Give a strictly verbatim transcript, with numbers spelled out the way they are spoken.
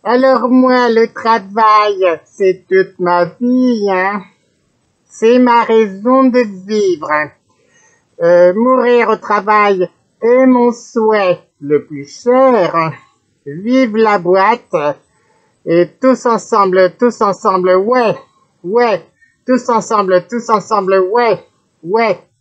Alors moi, le travail, c'est toute ma vie, hein. C'est ma raison de vivre. Euh, mourir au travail est mon souhait le plus cher. Vive la boîte. Et tous ensemble, tous ensemble, ouais, ouais. Tous ensemble, tous ensemble, ouais, ouais.